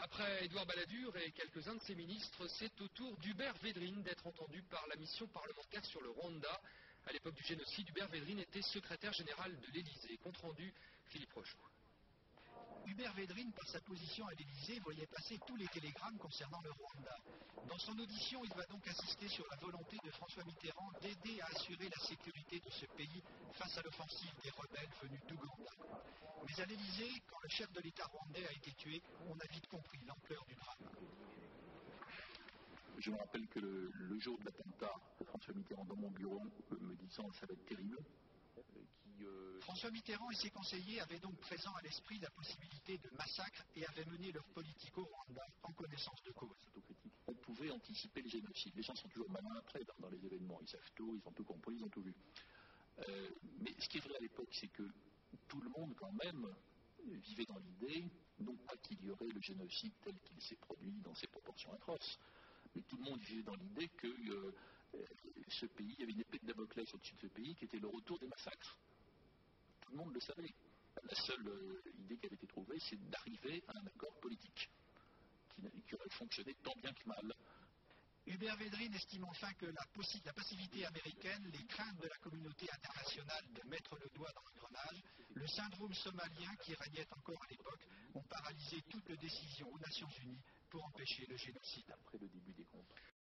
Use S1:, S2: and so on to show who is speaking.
S1: Après Édouard Balladur et quelques-uns de ses ministres, c'est au tour d'Hubert Védrine d'être entendu par la mission parlementaire sur le Rwanda. À l'époque du génocide, Hubert Védrine était secrétaire général de l'Élysée. Compte rendu, Philippe Rocheau.
S2: Hubert Védrine, par sa position à l'Élysée, voyait passer tous les télégrammes concernant le Rwanda. Dans son audition, il va donc insister sur la volonté de François Mitterrand d'aider à assurer la sécurité de ce pays face à l'offensive des rebelles venus d'Ouganda. Mais à l'Élysée, quand le chef de l'État rwandais a été tué, on a vite compris l'ampleur du drame.
S3: Je me rappelle que le jour de l'attentat, François Mitterrand dans mon bureau me disant « ça va être terrible ».
S2: François Mitterrand et ses conseillers avaient donc présent à l'esprit la possibilité de massacre et avaient mené leur politique au Rwanda en connaissance de cause.
S3: On pouvait anticiper le génocide. Les gens sont toujours malins après dans les événements. Ils savent tout, ils ont tout compris, ils ont tout vu. Mais ce qui est vrai à l'époque, c'est que tout le monde quand même vivait dans l'idée, non pas qu'il y aurait le génocide tel qu'il s'est produit dans ses proportions atroces, mais tout le monde vivait dans l'idée que ce pays, il y avait une épée de Damoclès au-dessus de ce pays qui était le retour des massacres. Tout le monde le savait. La seule idée qui avait été trouvée, c'est d'arriver à un accord politique qui aurait fonctionné tant bien que mal.
S2: Hubert Védrine estime enfin que la passivité américaine, les craintes de la communauté internationale de mettre le doigt dans l'engrenage, le syndrome somalien qui régnait encore à l'époque, ont paralysé toute décision aux Nations Unies pour empêcher le génocide.
S3: Après le début des combats.